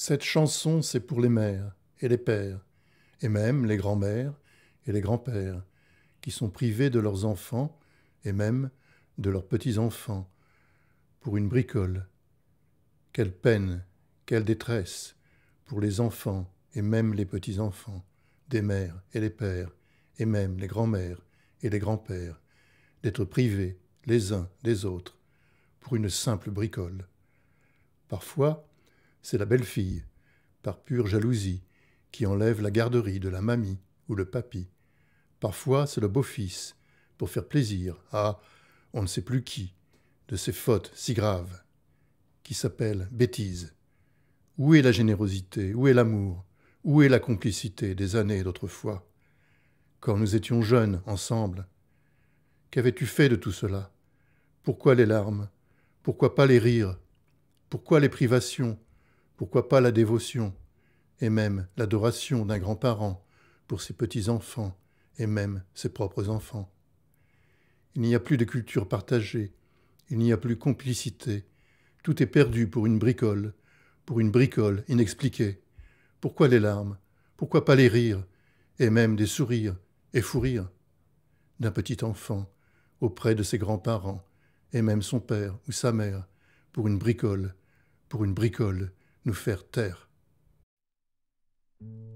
Cette chanson, c'est pour les mères et les pères, et même les grands-mères et les grands-pères, qui sont privés de leurs enfants et même de leurs petits-enfants, pour une bricole. Quelle peine, quelle détresse pour les enfants et même les petits-enfants, des mères et les pères, et même les grands-mères et les grands-pères, d'être privés les uns des autres pour une simple bricole. Parfois, c'est la belle-fille, par pure jalousie, qui enlève la garderie de la mamie ou le papy. Parfois, c'est le beau-fils, pour faire plaisir à on ne sait plus qui, de ces fautes si graves, qui s'appellent bêtises. Où est la générosité? Où est l'amour? Où est la complicité des années d'autrefois? Quand nous étions jeunes, ensemble, qu'avais-tu fait de tout cela? Pourquoi les larmes? Pourquoi pas les rires? Pourquoi les privations? Pourquoi pas la dévotion? Et même l'adoration d'un grand-parent pour ses petits-enfants et même ses propres enfants. Il n'y a plus de culture partagée, il n'y a plus complicité. Tout est perdu pour une bricole inexpliquée. Pourquoi les larmes? Pourquoi pas les rires? Et même des sourires et fous rires d'un petit enfant auprès de ses grands-parents et même son père ou sa mère pour une bricole, nous faire taire.